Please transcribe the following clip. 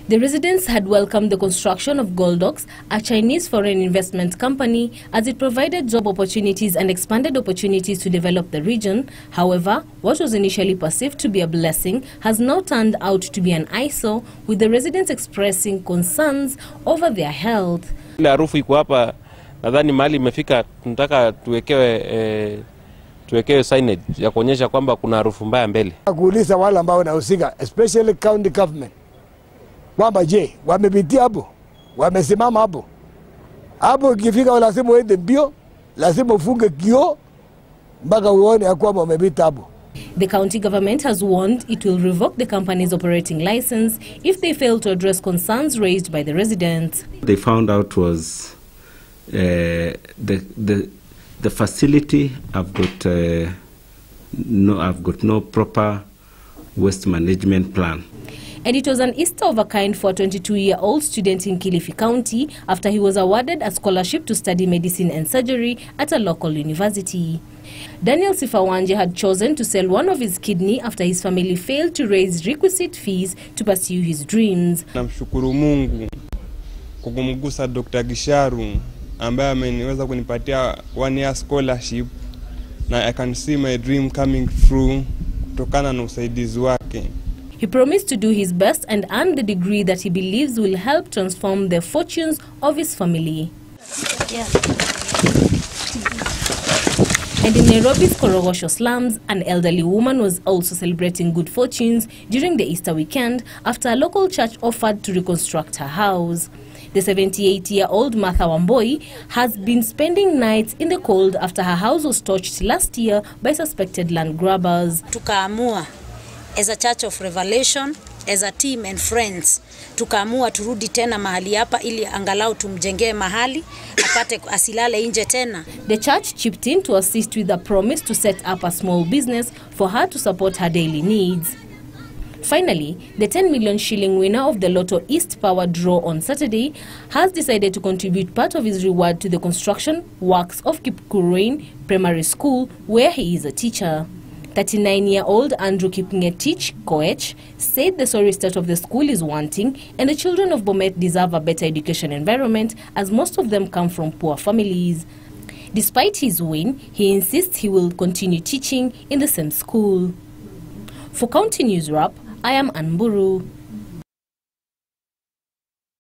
The residents had welcomed the construction of Goldox, a Chinese foreign investment company, as it provided job opportunities and expanded opportunities to develop the region. However, what was initially perceived to be a blessing has now turned out to be an eyesore, with the residents expressing concerns over their health. Ile harufu iko hapa, nadhani mahali imefika, tunataka tuwekewe signage ya kuonyesha kwamba kuna harufu mbaya mbele. Kuuliza wale ambao wanahusika, especially county government, kwamba je, wamepitia hapo, wamesimama hapo. Hapo ikifika lazima uende mbio, lazima ufunge kioo mpaka uone ya kwamba wamepita hapo. The county government has warned it will revoke the company's operating license if they fail to address concerns raised by the residents. They found out was the facility have got no proper waste management plan. And it was an Easter of a kind for a 22-year-old student in Kilifi County after he was awarded a scholarship to study medicine and surgery at a local university. Daniel Sifawanje had chosen to sell one of his kidney after his family failed to raise requisite fees to pursue his dreams. Namshukuru Mungu kukumgusa Dr. Gisharu ambaye ameniweza kunipatia 1-year scholarship, na I can see my dream coming through kutokana na usaidizi wake. He promised to do his best and earn the degree that he believes will help transform the fortunes of his family. Yeah. And in Nairobi's Chemogoch slums, an elderly woman was also celebrating good fortunes during the Easter weekend after a local church offered to reconstruct her house. The 78-year-old Martha Wamboi has been spending nights in the cold after her house was torched last year by suspected land grabbers. Tukaamua, as a Church of Revelation, as a team and friends, tukaamua turudi tena mahali hapa ili angalau tumjengee mahali apate asilale nje tena. The church chipped in to assist with a promise to set up a small business for her to support her daily needs. Finally, the 10 million shilling winner of the Lotto East Power draw on Saturday has decided to contribute part of his reward to the construction works of Kipkuruin Primary School, where he is a teacher. 39-year-old Andrew Kipngetich Koech said the sorry state of the school is wanting and the children of Bomet deserve a better education environment, as most of them come from poor families. Despite his win, he insists he will continue teaching in the same school. For County News Wrap, I am Anburu.